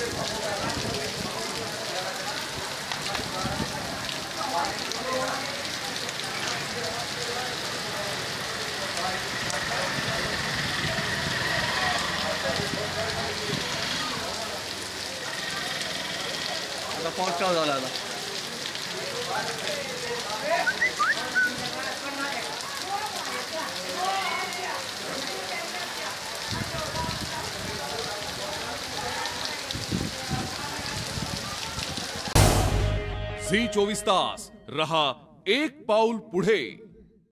पहुंचता झाला आता झी 24 तास रहा एक पाऊल पुढे।